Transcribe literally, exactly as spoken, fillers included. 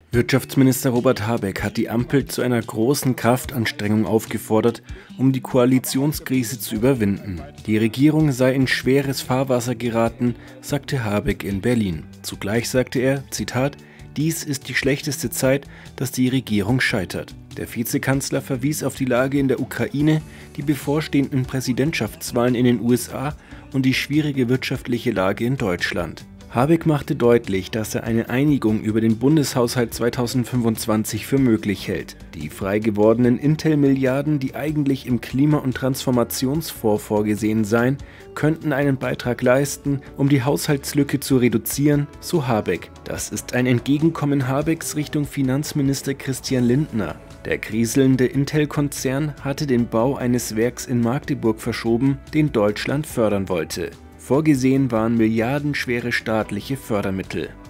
Wirtschaftsminister Robert Habeck hat die Ampel zu einer großen Kraftanstrengung aufgefordert, um die Koalitionskrise zu überwinden. Die Regierung sei in schweres Fahrwasser geraten, sagte Habeck in Berlin. Zugleich sagte er, Zitat, dies ist die schlechteste Zeit, dass die Regierung scheitert. Der Vizekanzler verwies auf die Lage in der Ukraine, die bevorstehenden Präsidentschaftswahlen in den U S A und die schwierige wirtschaftliche Lage in Deutschland. Habeck machte deutlich, dass er eine Einigung über den Bundeshaushalt zweitausendfünfundzwanzig für möglich hält. Die frei gewordenen Intel-Milliarden, die eigentlich im Klima- und Transformationsfonds vorgesehen seien, könnten einen Beitrag leisten, um die Haushaltslücke zu reduzieren, so Habeck. Das ist ein Entgegenkommen Habecks Richtung Finanzminister Christian Lindner. Der kriselnde Intel-Konzern hatte den Bau eines Werks in Magdeburg verschoben, den Deutschland fördern wollte. Vorgesehen waren milliardenschwere staatliche Fördermittel.